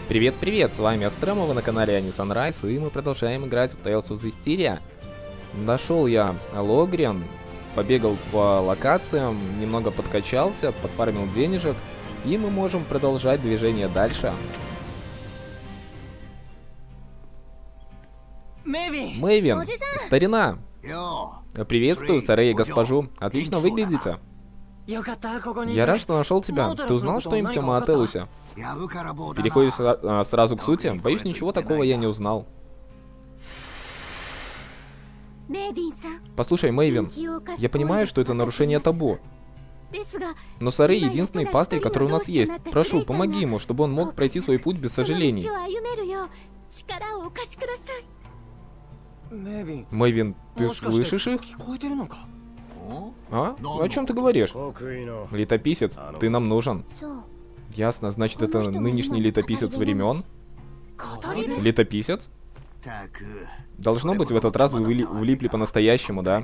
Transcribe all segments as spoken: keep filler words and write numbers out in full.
Привет-привет, с вами Астрема, вы на канале Ани Sunrise, и мы продолжаем играть в Tales of Zestiria. Нашел я Логрен, побегал по локациям, немного подкачался, подфармил денежек, и мы можем продолжать движение дальше. Мэйвин, старина! Приветствую, Сарей, госпожу. Отлично выглядите. Я рад, что нашел тебя. Ты узнал что-нибудь о Маателусе? Переходим а, сразу к сути. Боюсь, ничего такого я не узнал. Послушай, Мэйвин, я понимаю, что это нарушение табу. Но Сарей единственный пастырь, который у нас есть. Прошу, помоги ему, чтобы он мог пройти свой путь без сожалений. Мэйвин, ты слышишь их? А? О чем ты говоришь? Летописец, ты нам нужен. Ясно, значит, это нынешний летописец времен? Летописец? Должно быть, в этот раз вы вли влипли по-настоящему, да?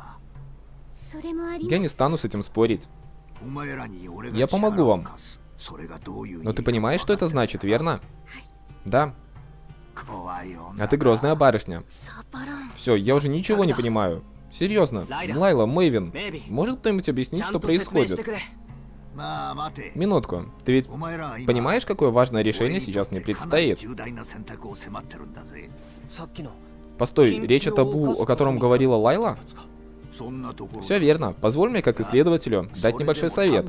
Я не стану с этим спорить. Я помогу вам. Но ты понимаешь, что это значит, верно? Да. А ты грозная барышня. Все, я уже ничего не понимаю. Серьезно. Лайла, Мэйвин, может кто-нибудь объяснить, что происходит? Минутку. Ты ведь понимаешь, какое важное решение сейчас мне предстоит? Постой, речь о табу, о котором говорила Лайла? Все верно. Позволь мне, как исследователю, дать небольшой совет.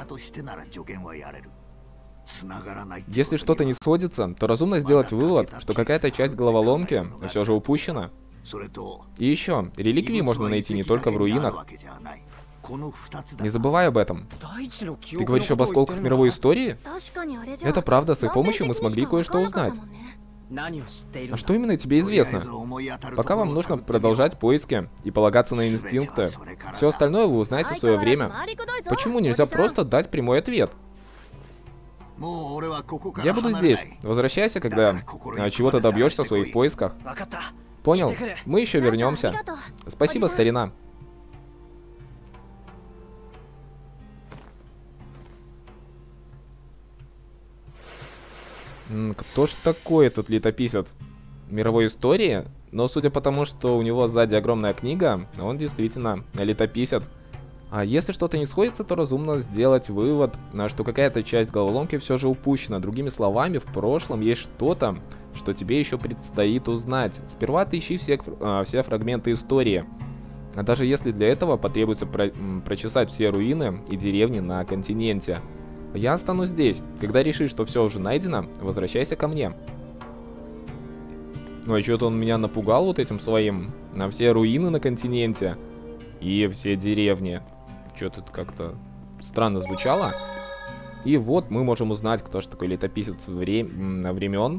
Если что-то не сходится, то разумно сделать вывод, что какая-то часть головоломки все же упущена. И еще, реликвии можно найти не только в руинах. Не забывай об этом. Ты говоришь об осколках мировой истории? Это правда, с их помощью мы смогли кое-что узнать. А что именно тебе известно? Пока вам нужно продолжать поиски и полагаться на инстинкты. Все остальное вы узнаете в свое время. Почему нельзя просто дать прямой ответ? Я буду здесь. Возвращайся, когда чего-то добьешься в своих поисках. Понял? Мы еще вернемся. Спасибо, старина. Кто ж такой этот летописец мировой истории? Но судя по тому, что у него сзади огромная книга, он действительно летописец. А если что-то не сходится, то разумно сделать вывод, что какая-то часть головоломки все же упущена. Другими словами, в прошлом есть что-то, что тебе еще предстоит узнать. Сперва ты ищи все, все фрагменты истории. А даже если для этого потребуется про прочесать все руины и деревни на континенте. Я останусь здесь. Когда решишь, что все уже найдено, возвращайся ко мне. Ну а что-то он меня напугал вот этим своим. На все руины на континенте и все деревни. Что-то как-то странно звучало. И вот мы можем узнать, кто же такой летописец вре времен.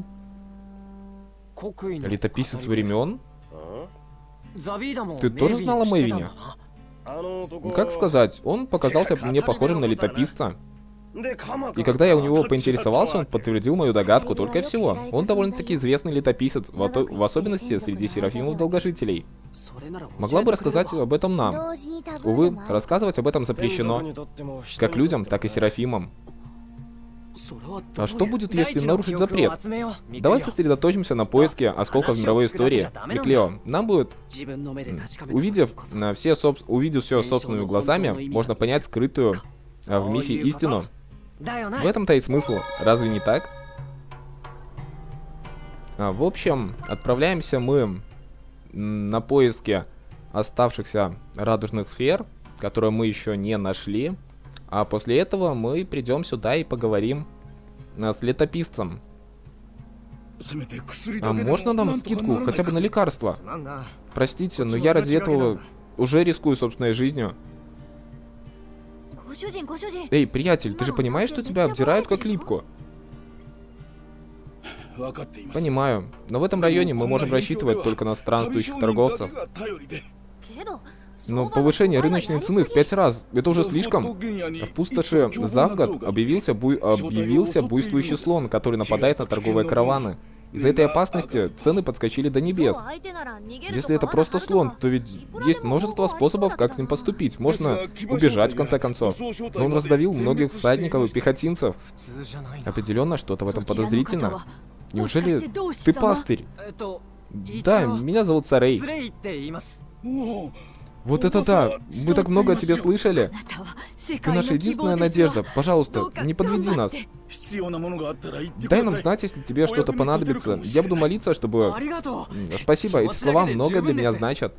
Летописец времен? Ты тоже знал о Мэйвине? Как сказать, он показался мне похожим на летописца. И когда я у него поинтересовался, он подтвердил мою догадку, только и всего. Он довольно-таки известный летописец, в, в особенности среди серафимов-долгожителей. Могла бы рассказать об этом нам. Увы, рассказывать об этом запрещено. Как людям, так и серафимам. А что будет, если нарушить запрет? Давай сосредоточимся на поиске осколков мировой истории. Миклео, нам будет, увидев, на все соб... увидев все собственными глазами, можно понять скрытую а, в мифе истину. В этом-то и смысл, разве не так? А, в общем, отправляемся мы на поиски оставшихся радужных сфер, которые мы еще не нашли. А после этого мы придем сюда и поговорим а, с летописцем. А можно нам скидку хотя бы на лекарства? Простите, но я ради этого уже рискую собственной жизнью. Эй, приятель, ты же понимаешь, что тебя обдирают как липку? Понимаю, но в этом районе мы можем рассчитывать только на странствующих торговцев. Но повышение рыночной цены в пять раз, это уже слишком. В пустоши Завгад объявился, буй... объявился буйствующий слон, который нападает на торговые караваны. Из-за этой опасности цены подскочили до небес. Если это просто слон, то ведь есть множество способов, как с ним поступить. Можно убежать, в конце концов. Но он раздавил многих всадников и пехотинцев. Определенно, что-то в этом подозрительно. Неужели ты пастырь? Да, меня зовут Сарей. Вот это да! Мы так много о тебе слышали. Ты наша единственная надежда. Пожалуйста, не подведи нас. Дай нам знать, если тебе что-то понадобится. Я буду молиться, чтобы... Спасибо, эти слова много для меня значат.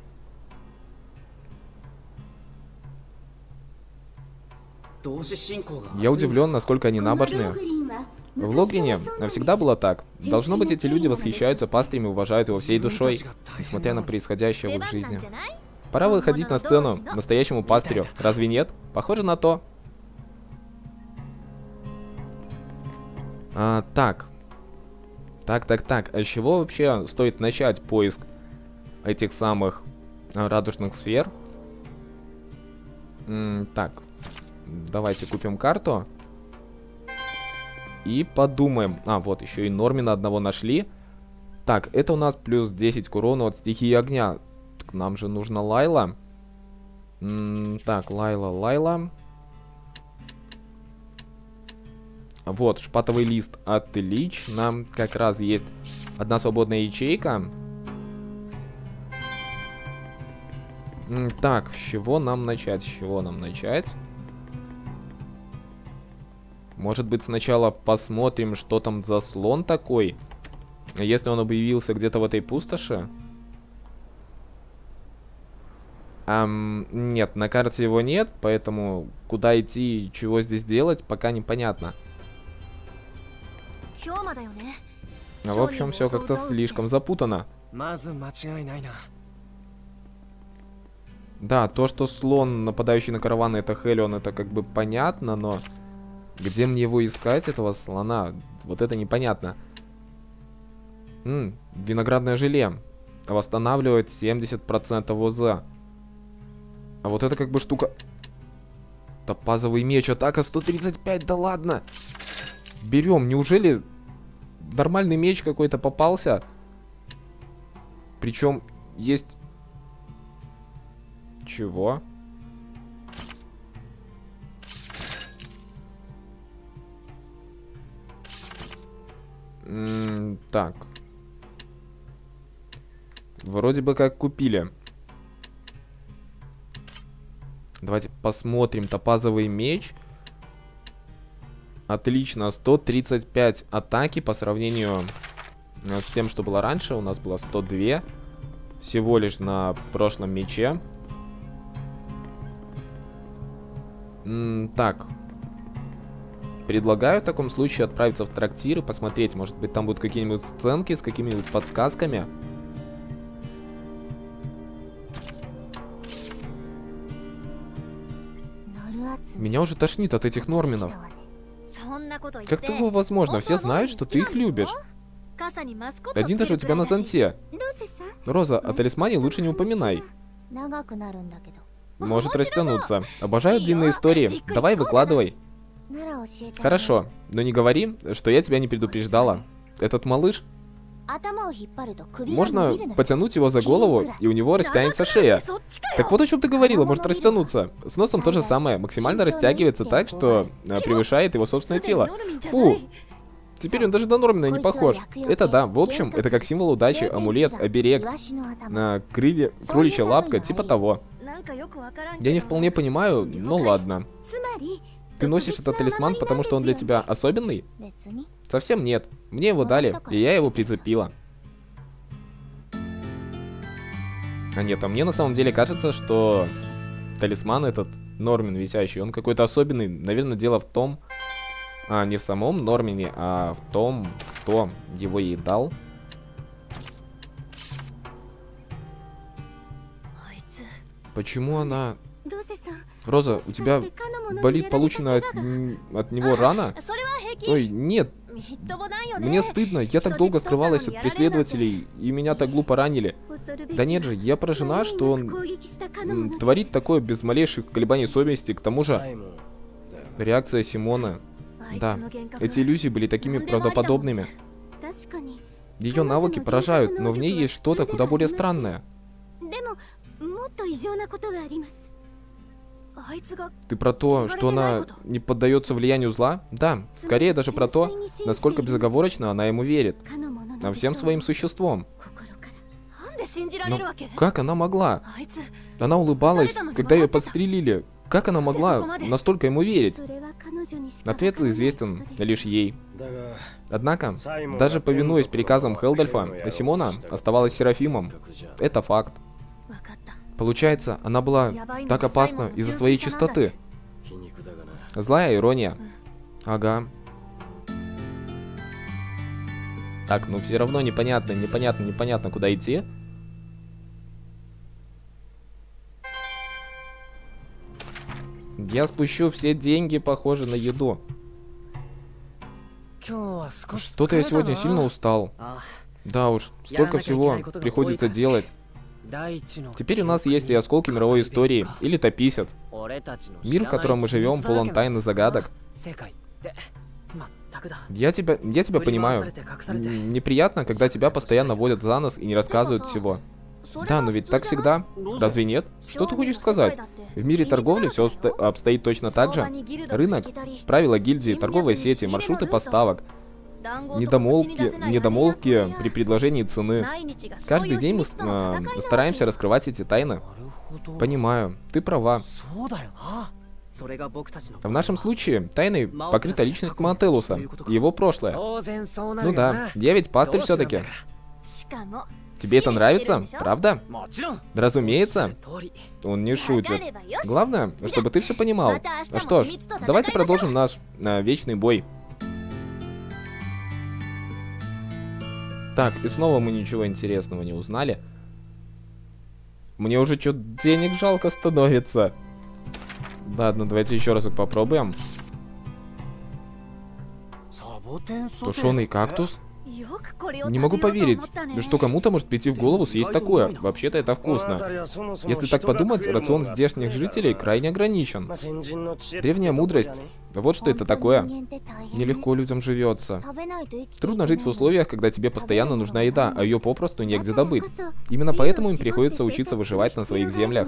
Я удивлен, насколько они набожные. В Логрине всегда было так. Должно быть, эти люди восхищаются пастырем и уважают его всей душой, несмотря на происходящее в их жизни. Пора выходить на сцену настоящему пастырю. Разве нет? Похоже на то. А, так. Так, так, так. А с чего вообще стоит начать поиск этих самых а, радужных сфер? М, так. Давайте купим карту. И подумаем. А, вот, еще и Нормина одного нашли. Так, это у нас плюс десять к урону от стихии огня. Так, нам же нужна Лайла. М-м, так, Лайла, Лайла. Вот, шпатовый лист. Отлично. Как раз есть одна свободная ячейка. М, так, с чего нам начать? С чего нам начать? Может быть, сначала посмотрим, что там за слон такой. Если он объявился где-то в этой пустоши. Эм, нет, на карте его нет, поэтому куда идти и чего здесь делать, пока непонятно. В общем, все как-то слишком запутано. Да, то, что слон, нападающий на караваны, это Хелион, это как бы понятно, но... Где мне его искать, этого слона? Вот это непонятно. М, виноградное желе. Восстанавливает семьдесят процентов ОЗ. А вот это как бы штука... Топазовый меч. Атака сто тридцать пять, да ладно. Берем. Неужели нормальный меч какой-то попался? Причем есть... Чего? М-м, так. Вроде бы как купили. Давайте посмотрим. Топазовый меч. Отлично. сто тридцать пять атаки по сравнению с тем, что было раньше. У нас было сто два. Всего лишь на прошлом мече. М-м, так. Предлагаю в таком случае отправиться в трактир и посмотреть. Может быть, там будут какие-нибудь сценки с какими-нибудь подсказками. Меня уже тошнит от этих норминов. Как такое возможно? Все знают, что ты их любишь. Один даже у тебя на зонте. Роза, о талисмане лучше не упоминай. Может растянуться. Обожаю длинные истории. Давай, выкладывай. Хорошо, но не говори, что я тебя не предупреждала. Этот малыш... Можно потянуть его за голову, и у него растянется шея. Так вот о чем ты говорила, может растянуться. С носом то же самое, максимально растягивается так, что а, превышает его собственное тело. Фу! Теперь он даже на Нормина не похож. Это да, в общем, это как символ удачи, амулет, оберег, на крылья, кроличья лапка, типа того. Я не вполне понимаю, но ладно. Ты носишь этот талисман, потому что он для тебя особенный? Совсем нет. Мне его дали, и я его прицепила. А нет, а мне на самом деле кажется, что талисман этот, Нормин висящий, он какой-то особенный. Наверное, дело в том... А, не в самом Нормине, а в том, кто его ей дал. Почему она... Роза, у тебя болит полученная от, от него рана? Ой, нет. Мне стыдно, я так долго скрывалась от преследователей, и меня так глупо ранили. Да нет же, я поражена, что он м, творит такое без малейших колебаний совести. К тому же, реакция Симона. Да, эти иллюзии были такими правдоподобными. Ее навыки поражают, но в ней есть что-то куда более странное. Ты про то, что она не поддается влиянию зла? Да, скорее даже про то, насколько безоговорочно она ему верит. А всем своим существом. Но как она могла? Она улыбалась, когда ее подстрелили. Как она могла настолько ему верить? Ответ известен лишь ей. Однако, даже повинуясь приказам Хелдальфа, Симона оставалась Серафимом. Это факт. Получается, она была так опасна из-за своей чистоты. Злая ирония. Ага. Так, ну все равно непонятно, непонятно, непонятно, куда идти. Я спущу все деньги, похоже, на еду. Что-то я сегодня сильно устал. Да уж, столько всего приходится делать. Теперь у нас есть и осколки мировой истории, и летописец. Мир, в котором мы живем, полон тайн и загадок. Я тебя, я тебя понимаю. Неприятно, когда тебя постоянно водят за нос и не рассказывают всего. Да, но ведь так всегда. Разве нет? Что ты хочешь сказать? В мире торговли все обстоит точно так же. Рынок, правила гильдии, торговые сети, маршруты поставок. Недомолвки, недомолвки при предложении цены. Каждый день мы э, стараемся раскрывать эти тайны. Понимаю, ты права. В нашем случае тайной покрыта личность Мантелуса и его прошлое. Ну да, я ведь пастырь все-таки. Тебе это нравится, правда? Разумеется. Он не шутит. Главное, чтобы ты все понимал. Ну что ж, давайте продолжим наш э, вечный бой. Так, и снова мы ничего интересного не узнали. Мне уже что-то денег жалко становится. Ладно, давайте еще разок попробуем. Тушеный кактус? Не могу поверить, что кому-то может прийти в голову съесть такое. Вообще-то это вкусно. Если так подумать, рацион здешних жителей крайне ограничен. Древняя мудрость. Вот что это такое. Нелегко людям живется. Трудно жить в условиях, когда тебе постоянно нужна еда, а ее попросту негде добыть. Именно поэтому им приходится учиться выживать на своих землях.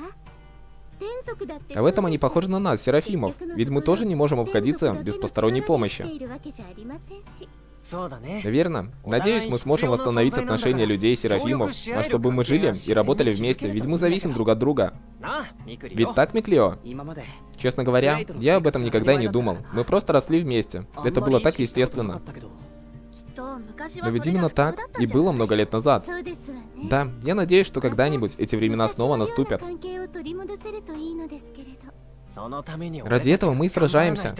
А в этом они похожи на нас, Серафимов, ведь мы тоже не можем обходиться без посторонней помощи. Верно. Надеюсь, мы сможем восстановить отношения людей и Серафимов, а чтобы мы жили и работали вместе, ведь мы зависим друг от друга. Ведь так, Миклео? Честно говоря, я об этом никогда и не думал. Мы просто росли вместе. Это было так естественно. Но ведь именно так и было много лет назад. Да, я надеюсь, что когда-нибудь эти времена снова наступят. Ради этого мы и сражаемся.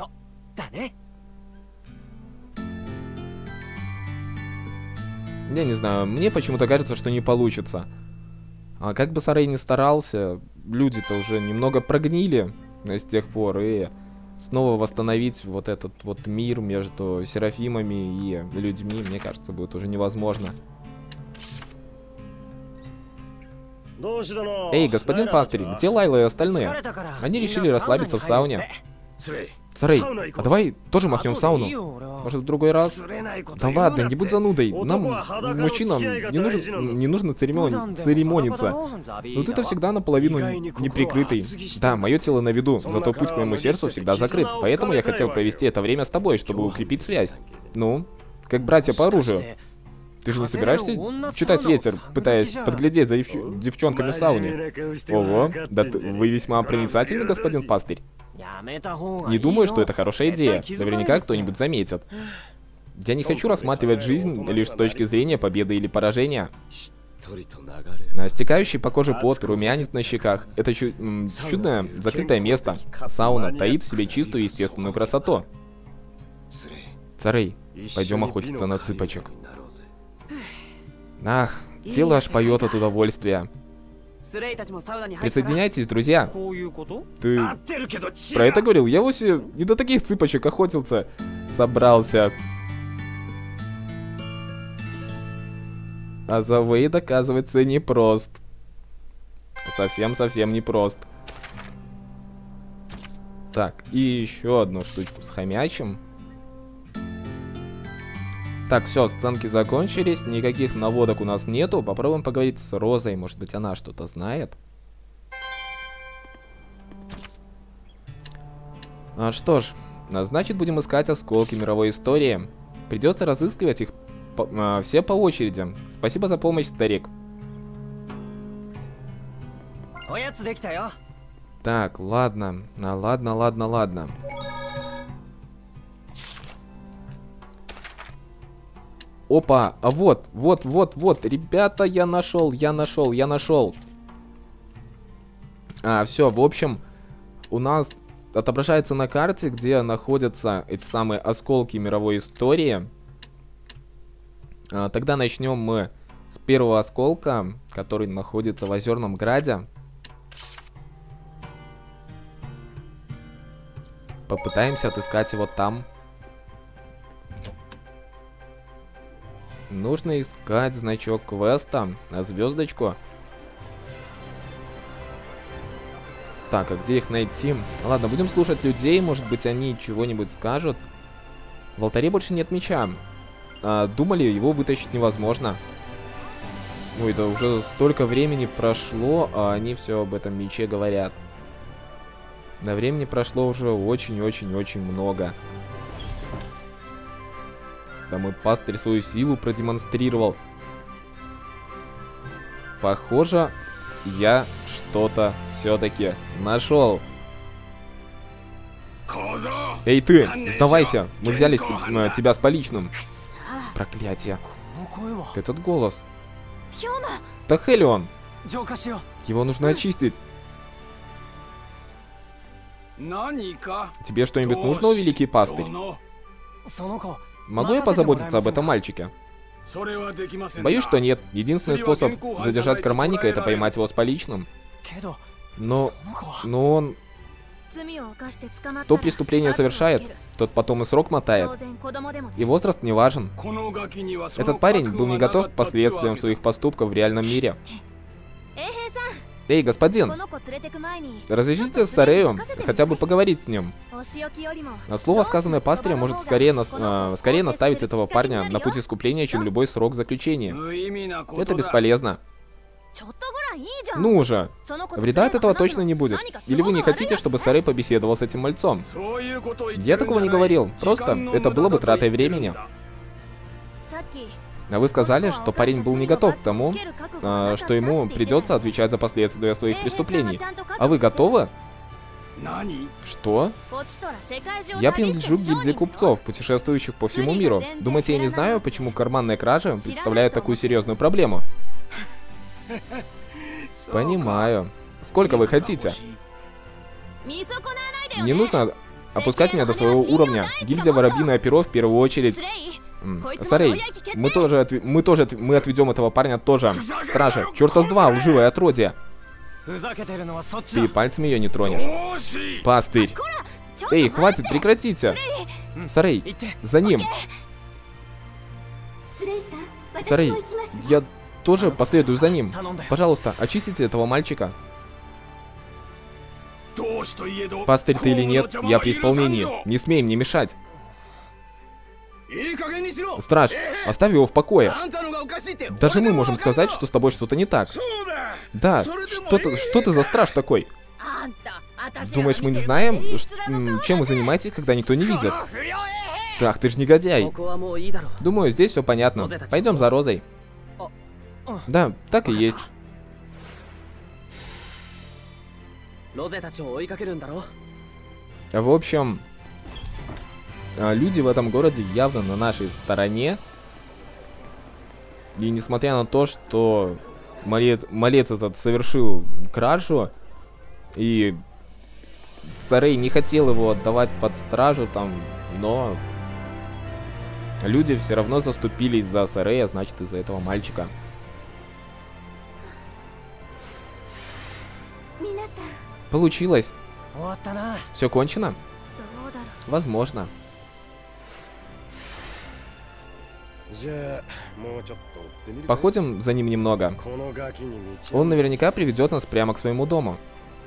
Я не знаю, мне почему-то кажется, что не получится. А как бы Сарей ни старался, люди-то уже немного прогнили с тех пор, и снова восстановить вот этот вот мир между Серафимами и людьми, мне кажется, будет уже невозможно. Эй, господин пастырь, где Лайла и остальные? Они решили расслабиться в сауне. Сарей, а давай тоже махнем в сауну. Может, в другой раз? Да ладно, не будь занудой. Нам, мужчинам, не, нужен, не нужно церемони... церемониться. Но ты-то всегда наполовину неприкрытый. Да, мое тело на виду, зато путь к моему сердцу всегда закрыт. Поэтому я хотел провести это время с тобой, чтобы укрепить связь. Ну, как братья по оружию. Ты же не собираешься читать ветер, пытаясь подглядеть за девч... девчонками в сауне? Ого, да ты, вы весьма проницательный, господин пастырь. Не думаю, что это хорошая идея. Наверняка кто-нибудь заметит. Я не хочу рассматривать жизнь лишь с точки зрения победы или поражения. Стекающий по коже пот, румянец на щеках. Это чу чудное закрытое место. Сауна таит в себе чистую естественную красоту. Сарей, пойдем охотиться на цыпочек. Ах, тело аж поет от удовольствия. Присоединяйтесь, друзья. Ты про это говорил? Я вовсе не до таких цыпочек охотился. Собрался. А Завейд, оказывается, непрост. Совсем-совсем непрост. Так, и еще одну штучку с хомячим. Так, все, сценки закончились, никаких наводок у нас нету. Попробуем поговорить с Розой, может быть она что-то знает. А, что ж, а, значит будем искать осколки мировой истории. Придется разыскивать их по, а, все по очереди. Спасибо за помощь, старик. Так, ладно, а, ладно, ладно, ладно. Опа, а вот, вот, вот, вот, ребята, я нашел, я нашел, я нашел. А, все, в общем, у нас отображается на карте, где находятся эти самые осколки мировой истории. А, тогда начнем мы с первого осколка, который находится в Озерном Граде. Попытаемся отыскать его там. Нужно искать значок квеста, звездочку. Так, а где их найти? Ладно, будем слушать людей, может быть они чего-нибудь скажут. В алтаре больше нет меча. А, думали, его вытащить невозможно. Ой, да уже столько времени прошло, а они все об этом мече говорят. Да, времени прошло уже очень-очень-очень много. Да, мой пастырь свою силу продемонстрировал. Похоже, я что-то все-таки нашел. Эй ты, сдавайся, мы взяли с, тебя с поличным. Проклятие. Этот голос. Да Хелион. Его нужно очистить. Тебе что-нибудь нужно, великий пастырь? Могу я позаботиться об этом мальчике? Боюсь, что нет. Единственный способ задержать карманника — это поймать его с поличным. Но... но он... То преступление совершает, тот потом и срок мотает. И возраст не важен. Этот парень был не готов к последствиям своих поступков в реальном мире. Эй, господин, разрешите Сарею хотя бы поговорить с ним. А слово, сказанное пастырем, может скорее, нас, а, скорее наставить этого парня на путь искупления, чем любой срок заключения. Это бесполезно. Ну уже, вреда от этого точно не будет. Или вы не хотите, чтобы Сарей побеседовал с этим мальцом? Я такого не говорил, просто это было бы тратой времени. А вы сказали, что парень был не готов к тому, а, что ему придется отвечать за последствия своих преступлений. А вы готовы? Что? Я принадлежу к гильдии купцов, путешествующих по всему миру. Думаете, я не знаю, почему карманная кража представляет такую серьезную проблему? Понимаю. Сколько вы хотите? Не нужно опускать меня до своего уровня. Гильдия Воробьиное перо в первую очередь. Сарей, мы тоже, отв... мы тоже, отв... мы отведем этого парня тоже. Стража, черта с два, лживое отродье. Ты пальцем ее не тронешь. Пастырь. Эй, хватит, прекратите. Сарей, за ним. Сарей, я тоже последую за ним. Пожалуйста, очистите этого мальчика. Пастырь ты или нет, я при исполнении. Не смей мне мешать. Страж, оставь его в покое. Даже мы можем сказать, что с тобой что-то не так. Да, что ты, что ты за страж такой? Думаешь, мы не знаем, чем вы занимаетесь, когда никто не видит? Ах, ты ж негодяй. Думаю, здесь все понятно. Пойдем за Розой. Да, так и есть. В общем, люди в этом городе явно на нашей стороне. И несмотря на то, что малец, малец этот совершил кражу, и Сарей не хотел его отдавать под стражу там, но люди все равно заступились за Сарея, значит, из-за этого мальчика. Получилось. Все кончено? Возможно. Походим за ним немного. Он наверняка приведет нас прямо к своему дому.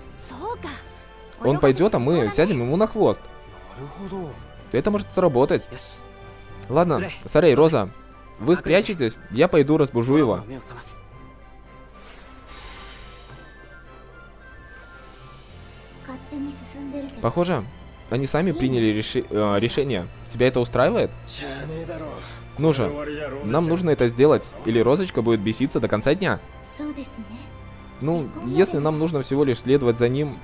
Он пойдет, а мы сядем ему на хвост. Это может сработать. Ладно, Сарей, Роза, Вы спрячетесь, я пойду разбужу его. Похоже, они сами приняли реши э, решение. Тебя это устраивает? Ну же, нам нужно это сделать, или Розочка будет беситься до конца дня. Ну, если нам нужно всего лишь следовать за ним...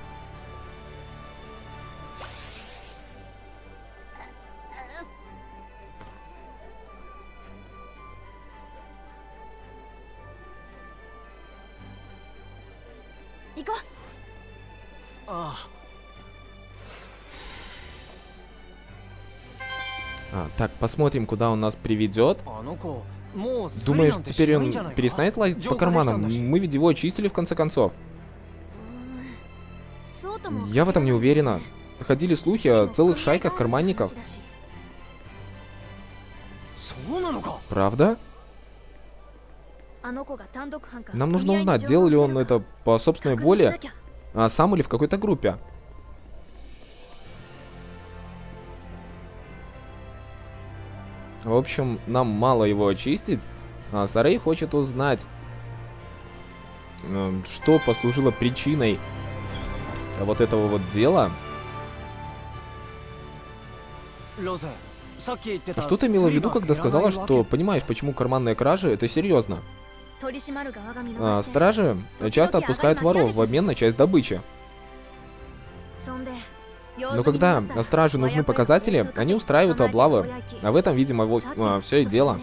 А, так, посмотрим, куда он нас приведет. Думаешь, теперь он перестанет лазить по карманам? Мы ведь его очистили в конце концов. Я в этом не уверена. Ходили слухи о целых шайках карманников. Правда? Нам нужно узнать, делал ли он это по собственной воле, а сам или в какой-то группе. В общем, нам мало его очистить, а Сарей хочет узнать, что послужило причиной вот этого вот дела. Что ты имела в виду, когда сказала, что понимаешь, почему карманные кражи это серьезно? А, стражи часто отпускают воров в обмен на часть добычи. Но когда стражи нужны показатели, они устраивают облавы. А в этом, видимо, вот, а, все и дело.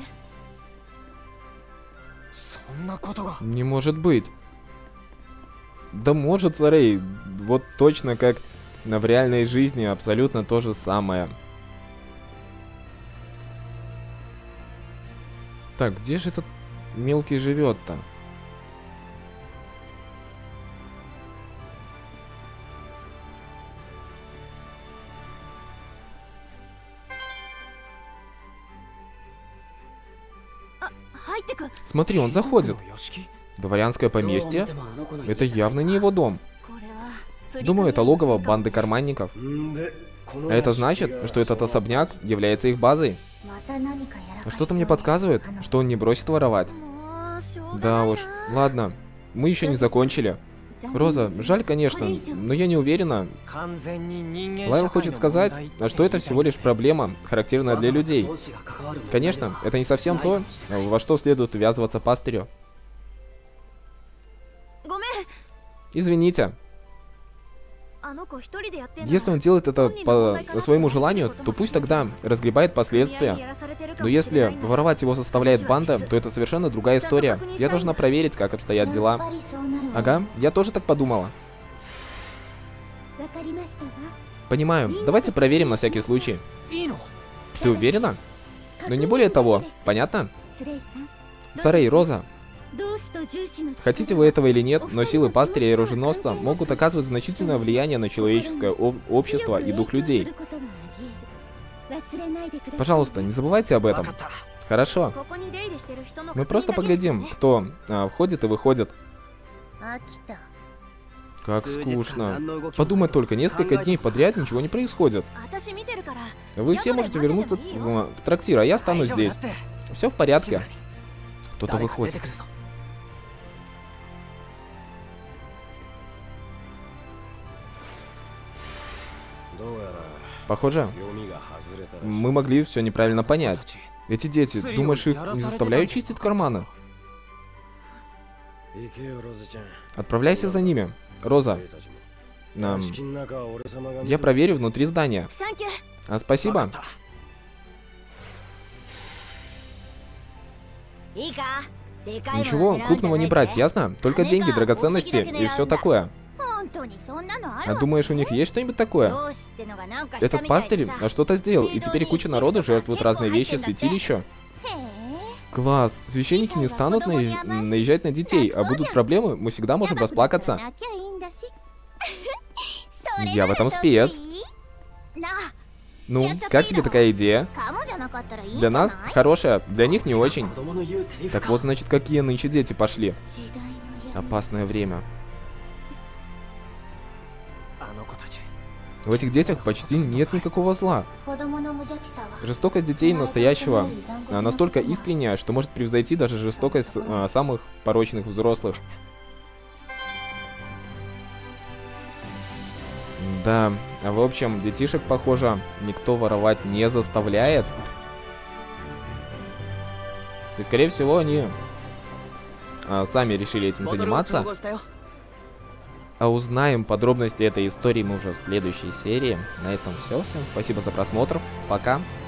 Не может быть. Да может, Сарей. Вот точно как в реальной жизни абсолютно то же самое. Так, где же этот мелкий живет-то? Смотри, он заходит. Дворянское поместье? Это явно не его дом. Думаю, это логово банды карманников. А это значит, что этот особняк является их базой. Что-то мне подсказывает, что он не бросит воровать. Да уж, ладно, мы еще не закончили. Роза, жаль, конечно, но я не уверена. Лайл хочет сказать, что это всего лишь проблема, характерная для людей. Конечно, это не совсем то, во что следует ввязываться пастырю. Извините. Если он делает это по своему желанию, то пусть тогда разгребает последствия. Но если воровать его заставляет банда, то это совершенно другая история. Я должна проверить, как обстоят дела. Ага, я тоже так подумала. Понимаю, давайте проверим на всякий случай. Ты уверена? Но не более того, понятно? Сарей, Роза. Хотите вы этого или нет, но силы пастыря и оруженосца могут оказывать значительное влияние на человеческое общество и дух людей. Пожалуйста, не забывайте об этом. Хорошо. Мы просто поглядим, кто а, входит и выходит. Как скучно. Подумать только, несколько дней подряд ничего не происходит. Вы все можете вернуться в, в трактир, а я останусь здесь. Все в порядке. Кто-то выходит. Похоже, мы могли все неправильно понять. Эти дети, думаешь, их не заставляют чистить карманы? Отправляйся за ними. Роза. Эм, я проверю внутри здания. А, спасибо. Ничего крупного не брать, ясно? Только деньги, драгоценности и все такое. А думаешь, у них есть что-нибудь такое? Этот пастырь что-то сделал, и теперь куча народу жертвует разные вещи в святилище. Класс. Священники не станут наезж... наезжать на детей, а будут проблемы, мы всегда можем расплакаться. Я в этом спец. Ну, как тебе такая идея? Для нас хорошая, для них не очень. Так вот, значит, какие нынче дети пошли. Опасное время. В этих детях почти нет никакого зла. Жестокость детей настоящего а, настолько искренняя, что может превзойти даже жестокость а, самых порочных взрослых. Да, в общем, детишек, похоже, никто воровать не заставляет. И, скорее всего, они а, сами решили этим заниматься. А узнаем подробности этой истории мы уже в следующей серии. На этом все. Всем спасибо за просмотр. Пока.